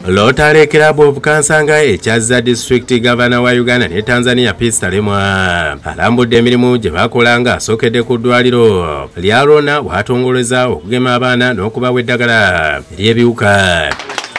Rotary Club of Kansanga ekyaza District Governor wa Uganda ne Tanzania Peace Talemwa alambudde emirimu gye bakolanga asookedde ku ddwaliro lya Rona watongoleza okugema abaana n'okubawa eddagala ery'ebiwuka.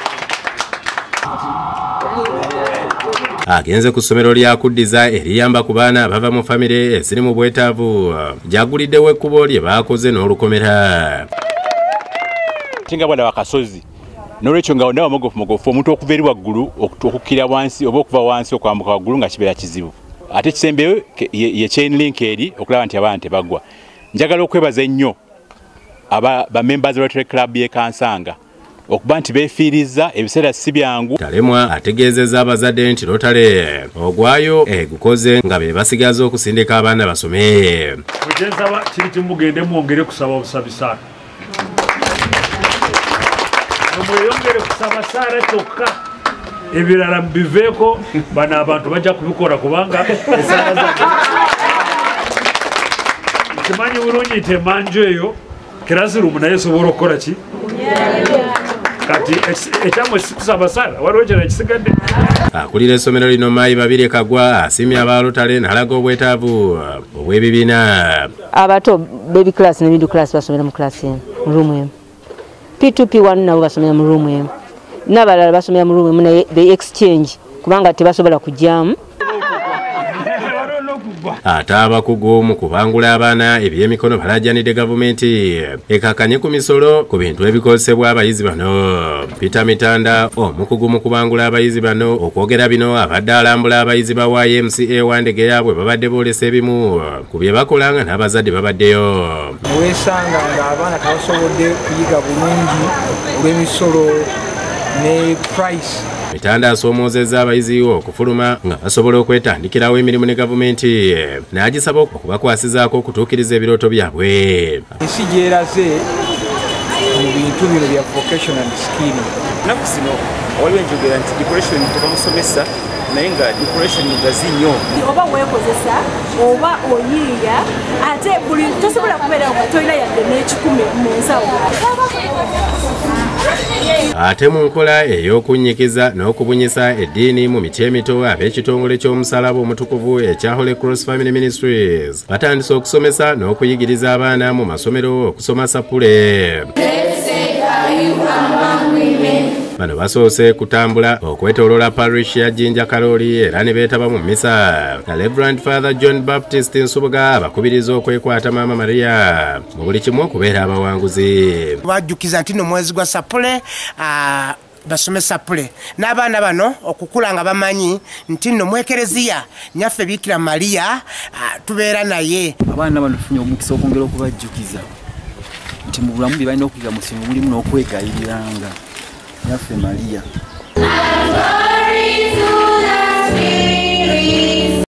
Agenze ku ssomero lya kuddiza eriyamba ku baana bava mu famire eziri mu bwetaavu gyaguliddewo ekkubo lye baakoze n'olukomera. Tinga bwana wakasozi n'olwekyo nga ondawa mogofu omuntu okuva eri waggulu okukkira wansi oba okuva wansi okwambuka waggulu nga kibeera kizibu. Ate kisembeyo ye chain link eri okulaba nti abaana tebagwa. Njagala okwebaza ennyo ba members of Rotary Club ye Kansanga okuba nti beefiiriza ebiseera si byangu. Talemwa ategeezezza abazadde nti Rotary ogwayo gukoze nga be basigaza okusindika abaana basome. Mugenzaba kiri kimugende mwongere kusaba obusabisa. Mweyongere kusaba sara kyokka ebirala biveeko bana abantu bajja kubikora kubanga esara zaabwe. Kimanyi bulungi nti emanju eyo classroom naye esobola okukola ki? Kati ekyamwe sikusaba sara waliwo kyera kisigadde. Akulira essomero lino Mayi Babirye Kagwa asimya aba Rotary n'alaga obwetaavu obw'ebibiina. Abato baby class ne middle class basomera mu class emu mu room emu. P2P1 nabo basomera mu room emu. N'abalala basomera mu room emu naye they exchange kubanga tebasobola kujjamu. Ate abakugu mu kubangula abaana eby'emikono balajjanidde gavumenti ekakanye ku misolo ku bintu ebikozesebwa abayizi bano. Peter Mitanda omukugu mu kubangula abayizi bano okwogera bino abadde alambula abayizi ba YMCA wandege yaabwe babadde boolesa ebimu ku bye bakolanga n'abazadde babaddeyo. Weesanga ng'abaana tebasobodde kuyiga bulungi olw'emisolo ne price. Mitanda asoomozezza abayizi okufuluma nga basobola okwetandikirawo emirimu ne gavumenti n'agisaba okubakwasizaako okutuukiriza ebirooto byabwe. Ensi gyeraze mu bintu bino bya vocational skill. Naku zino waliwo enjogera nti decoration tebamusomesa naye nga decoration mugazi nnyo. Oba weekozesa oba oyiiya ate buli tosobola kubeera nga tolina yadde n'ekikumi mu nsawo. Ate mu nkola ey'okunnyikiza n'okubunyisa eddiini mu miti emito ab'ekitongole ky'omusalaba omutukuvu ekya Holy Cross Family Ministries batandise okusomesa n'okuyigiriza abaana mu masomero okusoma sapule. Bano basoose kutambula okwetooloola parish ya Jinja Kaloli era ne beetaba mu mmisa. Reverend Father John Baptist Nsubuga abakubiriza okwekwata Maama Maria mu buli kimu okubeera abawanguzi. Bajjukiza nti no mwezi gwa sapule basome sapule n'abaana bano okukula nga bamanyi nti nno mwekereziya nyaffe Bikira Maria tubeera naye. Abaana bano tufunye omukisa okwongera okubajjukiza nti mu bulamu bye balina okuyiga mu ssomero mulimu n'okwegayiriranga nyaffe Maria.